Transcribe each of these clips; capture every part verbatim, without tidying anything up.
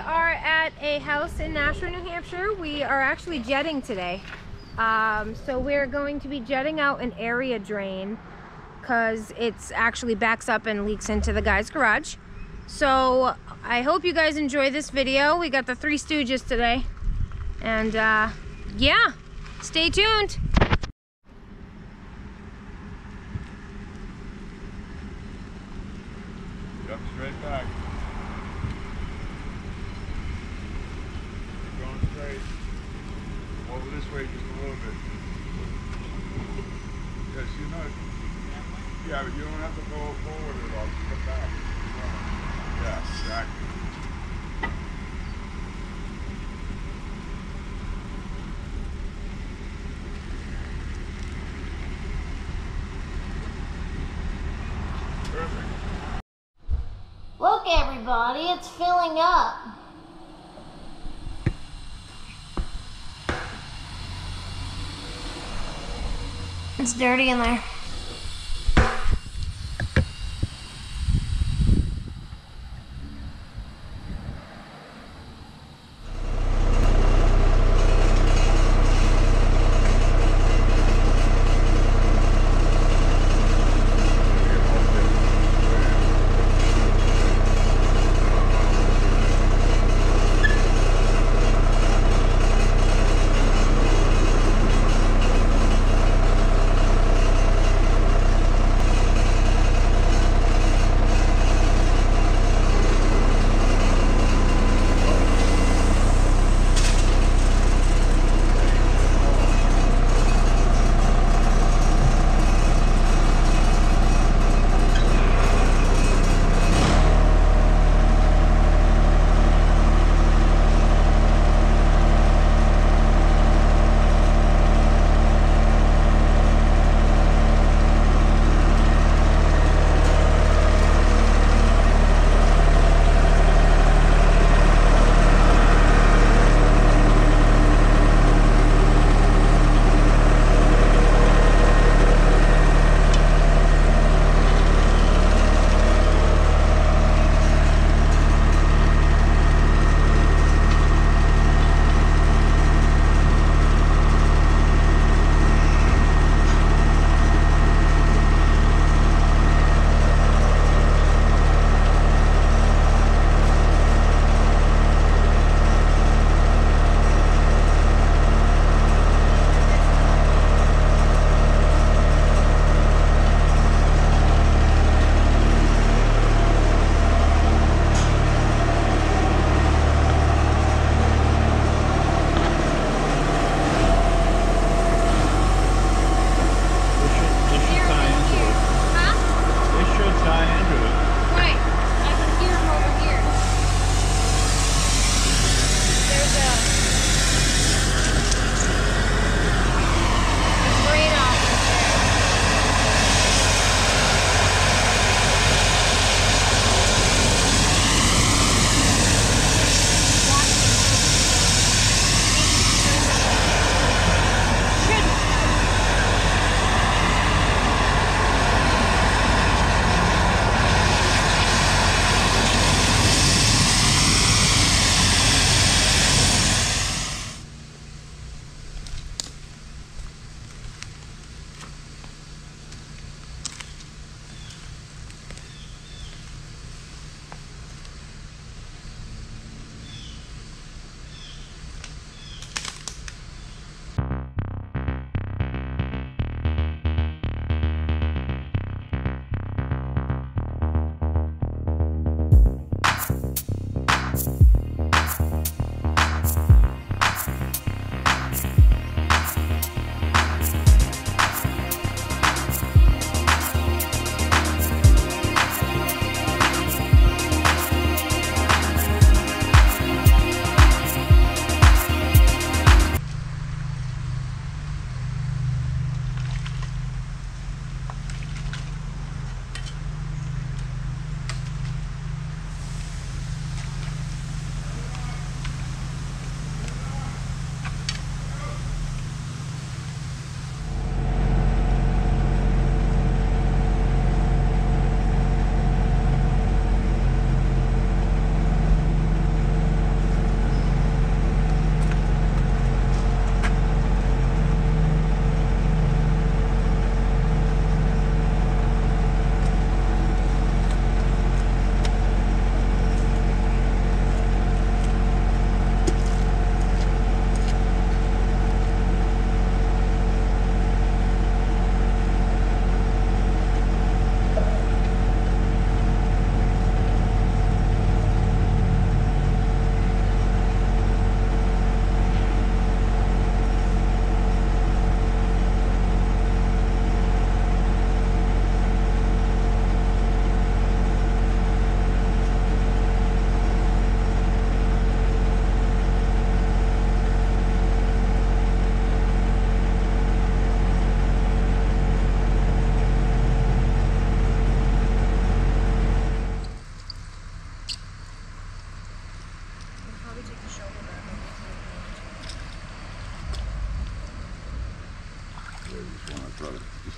are at a house in Nashua, New Hampshire. We are actually jetting today. Um, so we're going to be jetting out an area drain because it's actually backs up and leaks into the guy's garage. So I hope you guys enjoy this video. We got the Three Stooges today. And uh, yeah, stay tuned. Yep, straight back. Keep going straight. Over this way just a little bit. Yes, you know. Yeah, but you don't have to go forward at all. Just come back. Yeah, exactly. Perfect. Look, everybody, it's filling up. It's dirty in there.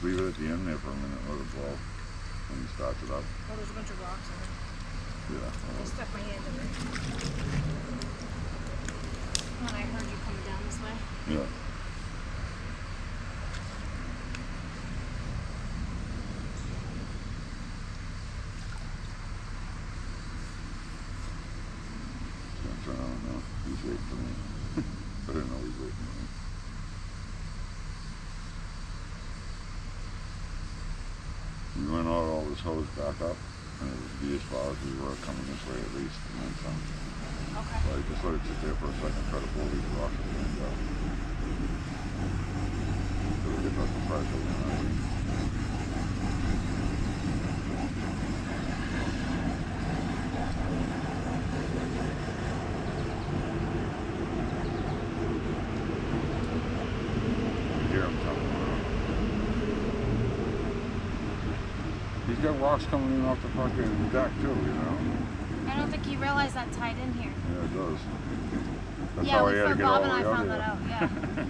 leave it at the end there for a minute, let it blow, when he starts it up. Oh, there's a bunch of rocks in there. Yeah. I stuck my hand in there. When I heard you coming down this way. Yeah. I don't know. He's waiting for me. I didn't know he was waiting for me. We went out all this hose back up, and it would be as far as we were coming this way at least, and then some. Okay. So I just let it sit there for a second, try to blow these rocks at the end out. So we get nothing pressure, you know what I mean? He's got rocks coming in off the fucking deck too, you know? I don't think he realized that tied in here. Yeah, it does. That's yeah, how we I had to found get Bob all and the I way out found here. that out, yeah.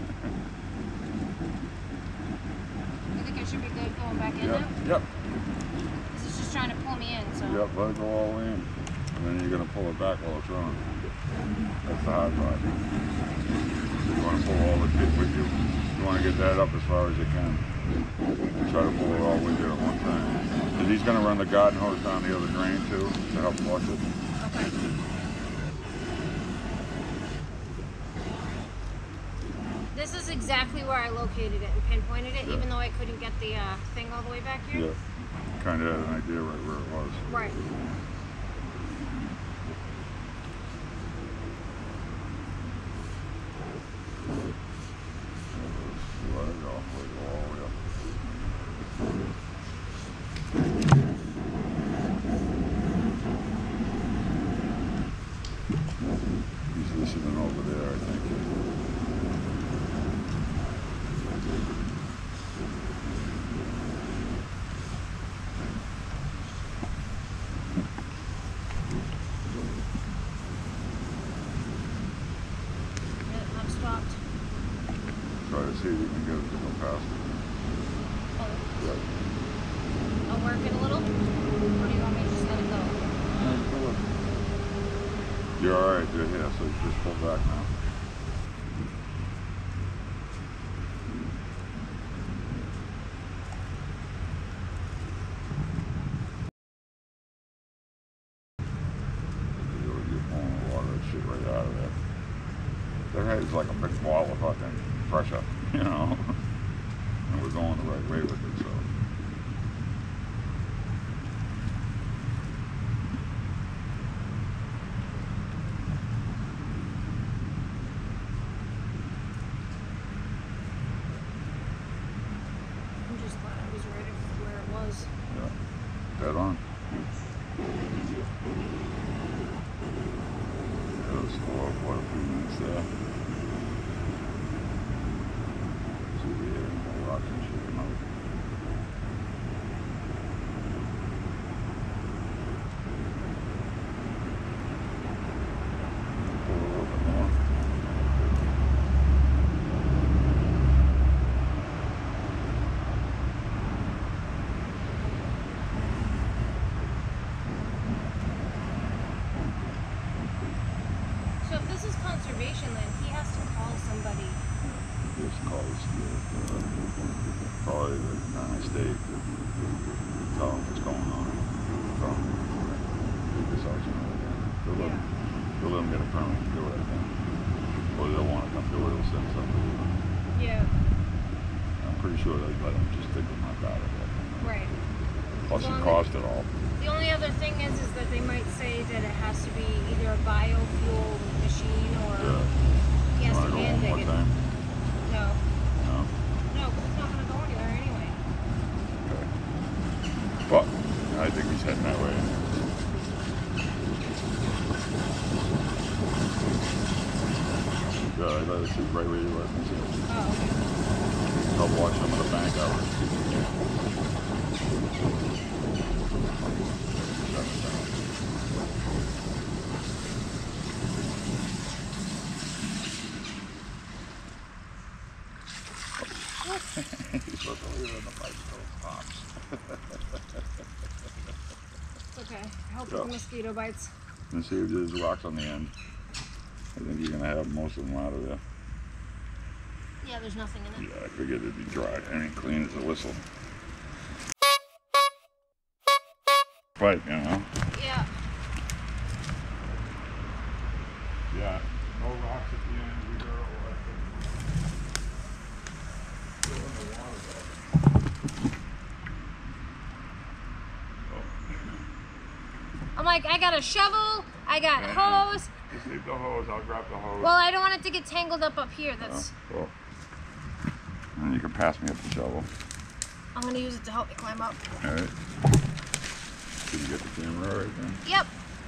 You think I should be good going back in Yep, now? yep, This is just trying to pull me in, so. yep, let it go all the way in. And then you're gonna pull it back while it's running. That's the hard part. You wanna pull all the kit with you. You wanna get that up as far as you can. Try to pull it all with you at one time. And he's gonna run the garden hose down the other drain too, to help flush it. Okay. This is exactly where I located it and pinpointed it, Yeah. even though I couldn't get the uh, thing all the way back here. Yeah, kinda had an idea right where it was. Right. Let it go, let it go all the way up. He's listening over there, I think. Yeah, I'm stopped. Try to see if you can get it to go past it. Oh, Yeah. I'll work it a little? Or do you want me to just let it go? You're alright, you're here, so you just pull back now. You're you're pulling a lot of that shit right out of there. Their head's like a big ball of fucking pressure, you know? And we're going the right way with it, so. I'm just glad I was right where it was. Yeah, dead on. Yeah, it was for what, a few minutes there. See the air and the rocks and shit come out. Pull a little bit more. So if this is conservation land, he has to call somebody. Just calls the, uh, probably the county state, tell them what's going on. Tell them, leave this out, you know, they'll let, Yeah. they'll let them get a permit to do it, I think. Or they'll want to come do it, they'll send somebody. Yeah. I'm pretty sure they let them just take the muck out of it. Right. Plus As long it as- cost it all. The only other thing is, is that they might say that it has to be either a biofuel machine or Yeah. he has Wanna to go hand one dig more it. time? No. No? No, 'cause it's not going to go anywhere anyway. Okay. But, I think he's heading that way. Good, I let it sit right where you let me sit. Oh, okay. I'll watch some of the bank out. He's supposed to leave it in the pipe. help Yeah. with the mosquito bites. And see if there's rocks on the end. I think you're gonna have most of them out of there. Yeah, there's nothing in it. Yeah, I figured it'd be dry. I mean, clean as a whistle. Right, you know? Yeah. Yeah. No rocks at the end. We got all that. Still in the water though. Oh. I'm like, I got a shovel, I got Yeah. hose. Just leave the hose. I'll grab the hose. Well, I don't want it to get tangled up up here. That's. Oh, cool. And you can pass me up the shovel. I'm gonna use it to help me climb up. All right. Did you get the camera right then? Yep.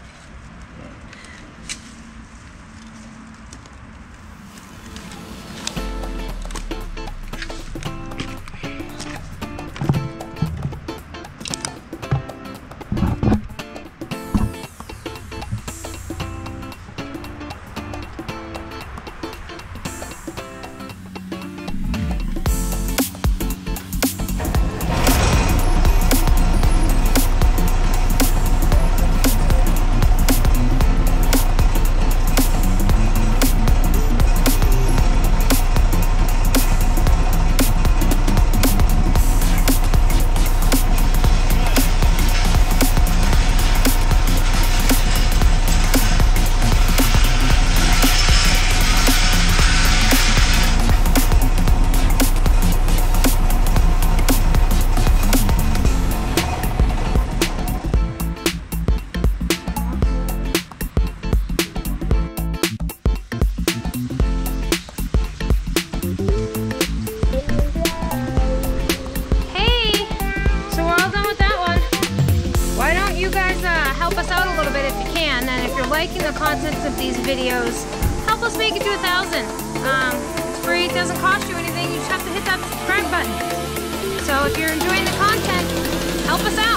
Liking the contents of these videos, help us make it to a thousand. Um, it's free, it doesn't cost you anything, you just have to hit that subscribe button. So if you're enjoying the content, help us out.